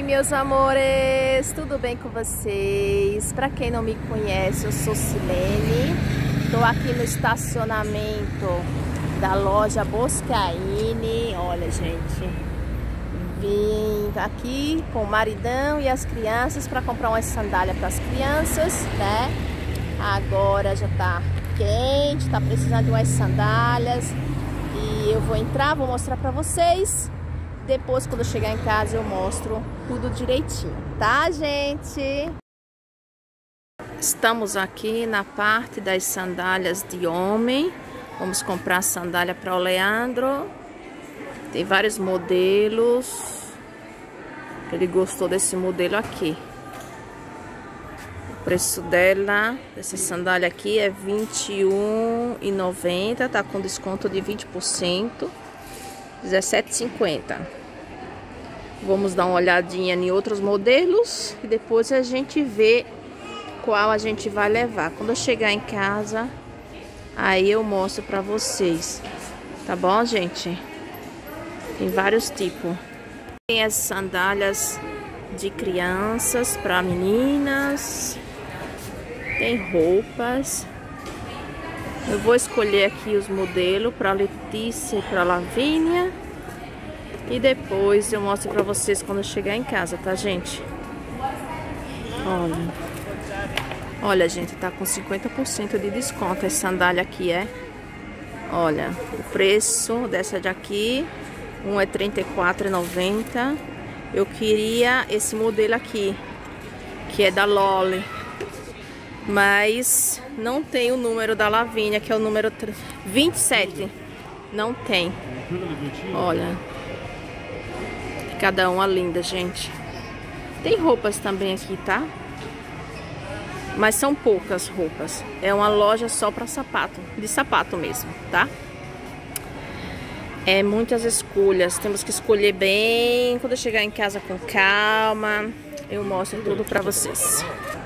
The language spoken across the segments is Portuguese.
meus amores, tudo bem com vocês? Para quem não me conhece, eu sou Silene. Estou aqui no estacionamento da loja Boscaini. Olha, gente, vim aqui com o maridão e as crianças para comprar umas sandálias para as crianças, né? Agora já tá quente, tá precisando de umas sandálias e eu vou entrar, vou mostrar para vocês. Depois, quando eu chegar em casa, eu mostro tudo direitinho, tá, gente? Estamos aqui na parte das sandálias de homem. Vamos comprar sandália para o Leandro. Tem vários modelos. Ele gostou desse modelo aqui. O preço dela, dessa sandália aqui, é R$ 21,90. Tá com desconto de 20%. R$ 17,50. Vamos dar uma olhadinha em outros modelos e depois a gente vê qual a gente vai levar. Quando eu chegar em casa, aí eu mostro pra vocês. Tá bom, gente? Tem vários tipos. Tem as sandálias de crianças para meninas. Tem roupas. Eu vou escolher aqui os modelos para Letícia e para Lavínia. E depois eu mostro pra vocês quando eu chegar em casa, tá, gente? Olha, gente, tá com 50% de desconto. Essa sandália aqui olha, o preço dessa daqui, um é R$ 34,90. Eu queria esse modelo aqui, que é da Loli. Mas não tem o número da Lavínia, que é o número 27. Não tem. Olha. Cada uma linda, gente. Tem roupas também aqui, tá? Mas são poucas roupas. É uma loja só para sapato. De sapato mesmo, tá? É muitas escolhas. Temos que escolher bem. Quando eu chegar em casa com calma, eu mostro tudo pra vocês.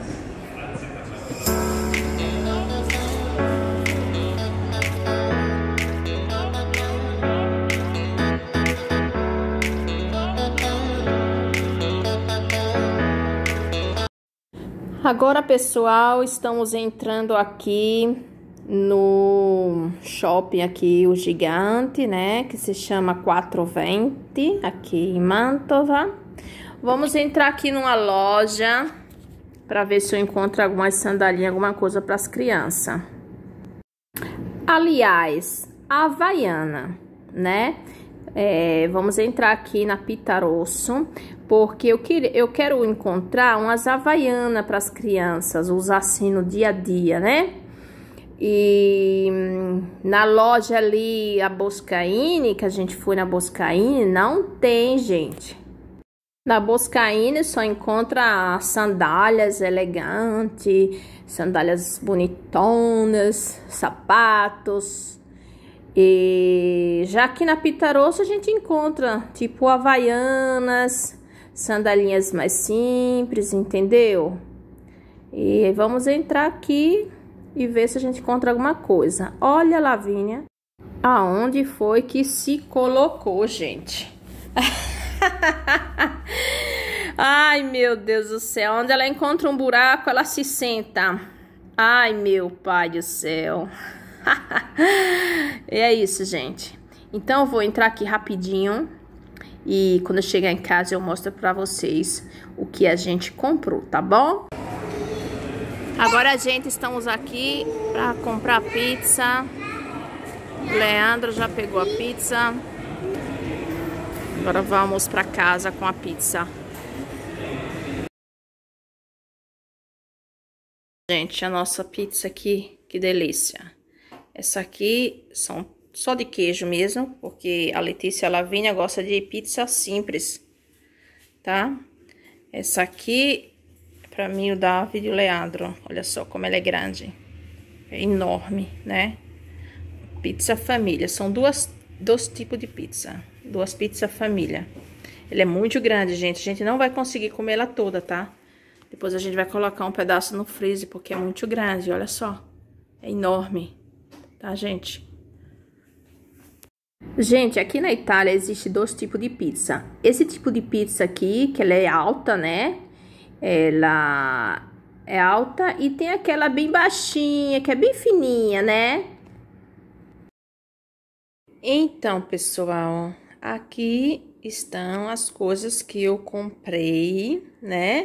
Agora, pessoal, estamos entrando aqui no shopping aqui, o gigante, né? Que se chama 420, aqui em Mantova. Vamos entrar aqui numa loja para ver se eu encontro algumas sandalinhas, alguma coisa para as crianças. Aliás, a Havaiana, né? Vamos entrar aqui na Pitarosso, porque eu quero encontrar umas Havaianas para as crianças usar assim no dia a dia, né? E na loja ali, a Boscaini, que a gente foi na Boscaini, não tem, gente. Na Boscaini só encontra sandálias elegantes, sandálias bonitonas, sapatos. E já aqui na Pitarosso a gente encontra tipo havaianas, sandalinhas mais simples, entendeu? E vamos entrar aqui e ver se a gente encontra alguma coisa. Olha, Lavínia, aonde foi que se colocou, gente? Ai, meu Deus do céu, onde ela encontra um buraco, ela se senta. Ai, meu pai do céu. É isso, gente. Então eu vou entrar aqui rapidinho e quando eu chegar em casa eu mostro pra vocês o que a gente comprou, tá bom? Agora, gente, estamos aqui pra comprar pizza. O Leandro já pegou a pizza. Agora vamos pra casa com a pizza. Gente, a nossa pizza aqui, que delícia. Essa aqui são só de queijo mesmo, porque a Letícia e a Lavínia gosta de pizza simples, tá? Essa aqui é pra mim, o David e o Leandro. Olha só como ela é grande. É enorme, né? Pizza família. São dois tipos de pizza. Duas pizzas família. Ela é muito grande, gente. A gente não vai conseguir comer ela toda, tá? Depois a gente vai colocar um pedaço no freezer, porque é muito grande, olha só. É enorme. Tá, gente? Gente, aqui na Itália existe dois tipos de pizza. Esse tipo de pizza aqui, que ela é alta, né? Ela é alta e tem aquela bem baixinha, que é bem fininha, né? Então, pessoal, aqui estão as coisas que eu comprei, né?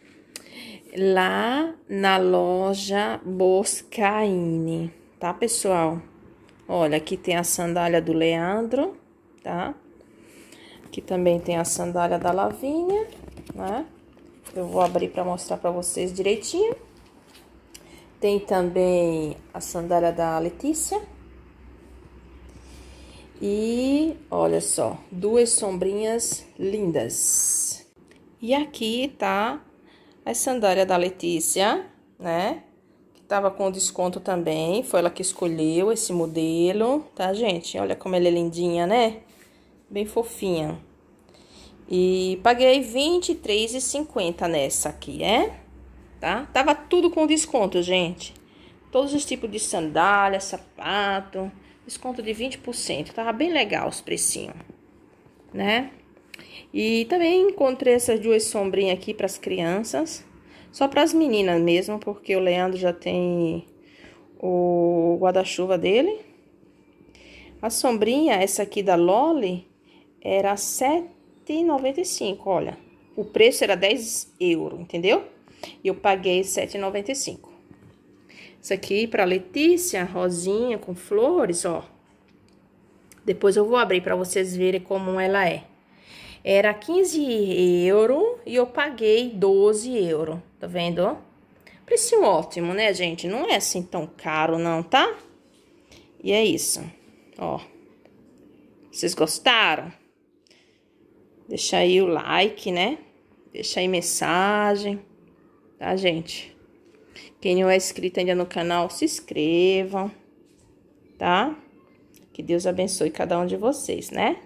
Lá na loja Boscaini, tá, pessoal? Olha, aqui tem a sandália do Leandro, tá? Aqui também tem a sandália da Lavínia, né? Eu vou abrir para mostrar para vocês direitinho. Tem também a sandália da Letícia. E olha só, duas sombrinhas lindas. E aqui tá a sandália da Letícia, né? Que tava com desconto também. Foi ela que escolheu esse modelo, tá, gente? Olha como ela é lindinha, né? Bem fofinha. E paguei R$23,50 nessa aqui, tá? Tava tudo com desconto, gente. Todos os tipos de sandália, sapato, desconto de 20%. Tava bem legal os precinhos, né? E também encontrei essas duas sombrinhas aqui para as crianças. Só para as meninas mesmo, porque o Leandro já tem o guarda-chuva dele. A sombrinha, essa aqui da Loli, era R$7,95, olha. O preço era 10 euros, entendeu? E eu paguei R$7,95. Isso aqui para Letícia, rosinha com flores, ó. Depois eu vou abrir para vocês verem como ela é. Era 15 euros e eu paguei 12 euros, tá vendo? Precinho ótimo, né, gente? Não é assim tão caro não, tá? E é isso, ó. Vocês gostaram? Deixa aí o like, né? Deixa aí mensagem, tá, gente? Quem não é inscrito ainda no canal, se inscrevam, tá? Que Deus abençoe cada um de vocês, né?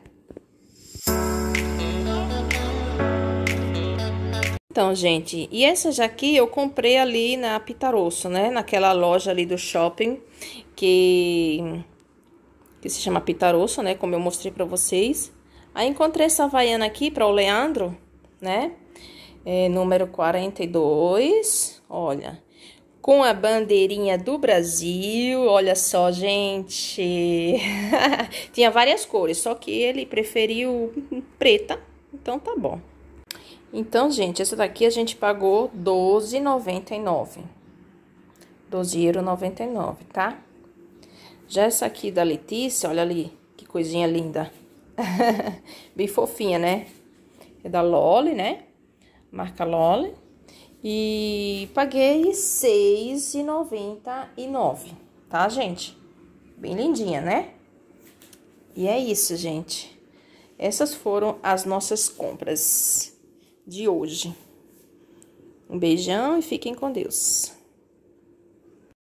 Então, gente, e essas aqui eu comprei ali na Pitarosso, né? Naquela loja ali do shopping que se chama Pitarosso, né? Como eu mostrei pra vocês. Aí encontrei essa havaiana aqui para o Leandro, né? Número 42, olha. Com a bandeirinha do Brasil, olha só, gente. Tinha várias cores, só que ele preferiu preta, então tá bom. Então, gente, essa daqui a gente pagou R$12,99. €12,99, tá? Já essa aqui da Letícia, olha ali, que coisinha linda. Bem fofinha, né? É da Loli, né? Marca Loli. E paguei R$6,99, tá, gente? Bem lindinha, né? E é isso, gente. Essas foram as nossas compras de hoje. Um beijão e fiquem com Deus.